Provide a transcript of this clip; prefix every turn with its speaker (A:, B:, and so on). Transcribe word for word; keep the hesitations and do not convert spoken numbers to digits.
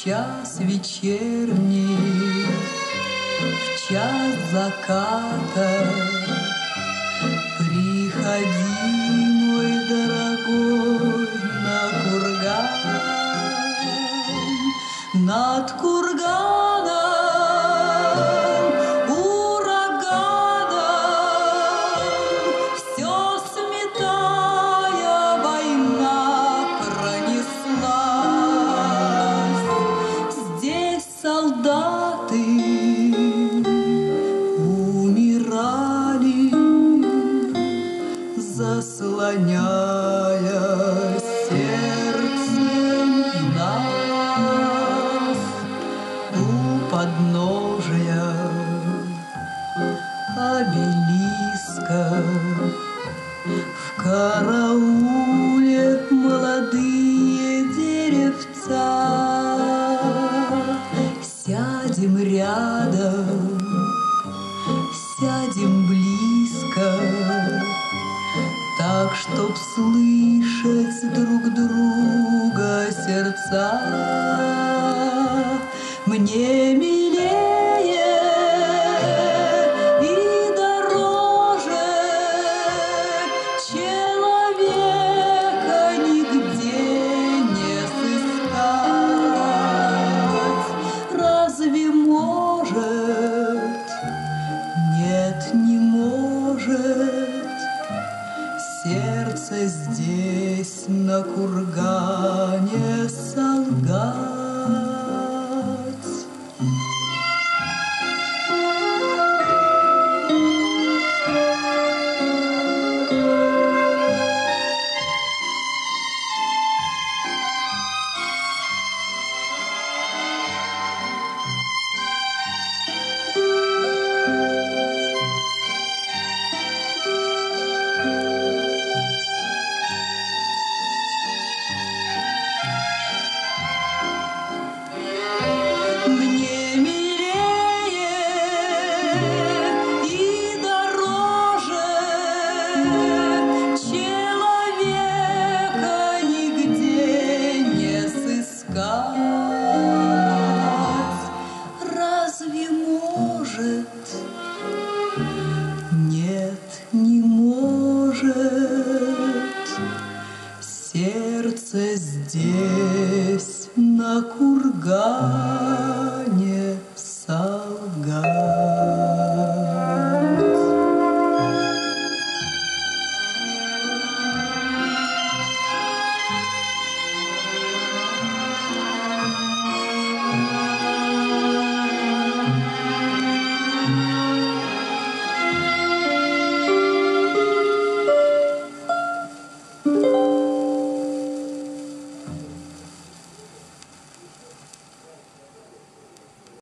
A: час вечерний, в час заката приходи, мой дорогой, на курган, над курганом ураганом все сметая война пронеслась. Здесь солдаты умирали, заслоняя сердцем нас у подножия обелиска. В карауле молодые деревца, сядем рядом, сядем близко, так, чтоб слышать друг друга сердца. Мне милее и дороже человека нигде не сыскать. Разве может? Нет, не может сердце здесь на кургане солгать.